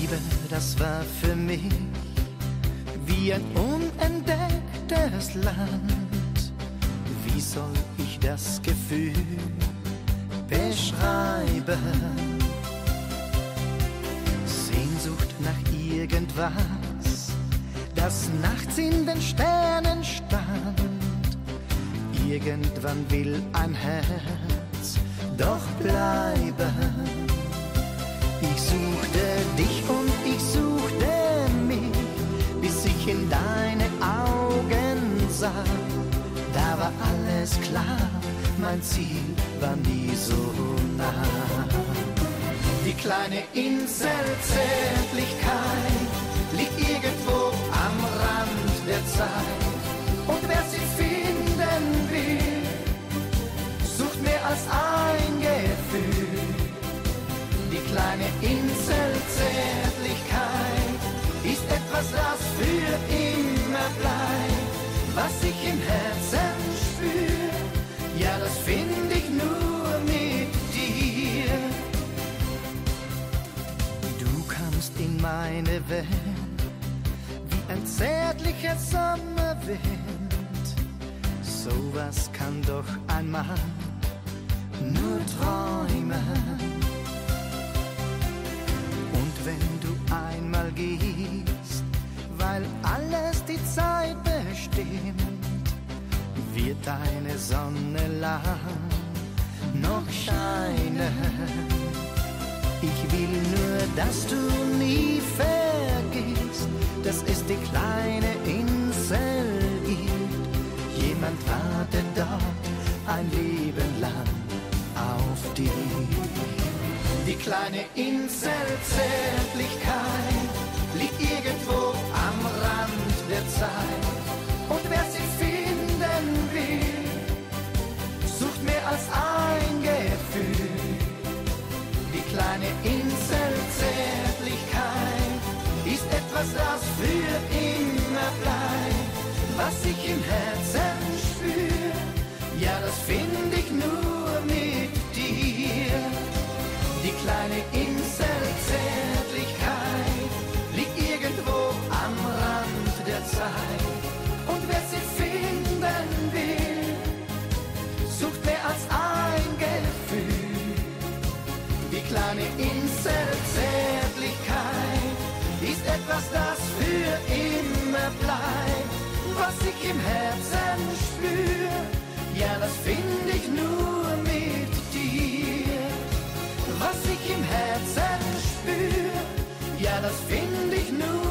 Liebe, das war für mich wie ein unentdecktes Land. Wie soll ich das Gefühl beschreiben? Sehnsucht nach irgendwas, das nachts in den Sternen stand. Irgendwann will ein Herz doch bleiben. Ich suchte dich und ich suchte mich, bis ich in deine Augen sah. Da war alles klar, mein Ziel war nie so nah. Die kleine Insel Zärtlichkeit liegt irgendwo am Rand der Zeit. Und wer sie finden will, sucht mehr als ein Gefühl. Die kleine Insel Zärtlichkeit ist etwas, das für immer bleibt. Was ich im Herzen spür, ja, das find ich nur mit dir. Du kamst in meine Welt wie ein zärtlicher Sommerwind. Sowas kann doch ein Mann nur träumen. Und wenn du einmal gehst, weil alles die Zeit bestimmt, wird deine Sonne lang noch scheinen. Ich will nur, dass du nie vergisst, dass es die kleine Insel gibt. Jemand wartet dort ein Leben lang auf dich. Die kleine Insel Zärtlichkeit liegt irgendwo am Rand der Zeit. Und wer sie finden will, sucht mehr als ein Gefühl. Die kleine Insel Zärtlichkeit ist etwas, das für immer bleibt. Was ich im Herzen spür, ja, das find ich nur mit dir. Die kleine Insel Zärtlichkeit liegt irgendwo am Rand der Zeit. Und wer sie finden will, sucht mehr als ein Gefühl. Die kleine Insel Zärtlichkeit ist etwas, das für immer bleibt. Was ich im Herzen spür, ja, das find ich nur mit dir. Was ich im Herzen spür, ja, das find ich nur